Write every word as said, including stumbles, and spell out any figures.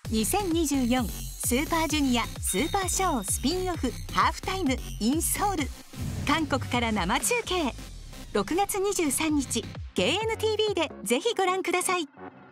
にせんにじゅうよんスーパージュニアスーパーショースピンオフハーフタイム in ソウル、韓国から生中継。ろくがつにじゅうさんにち ケーエヌティービー でぜひご覧ください。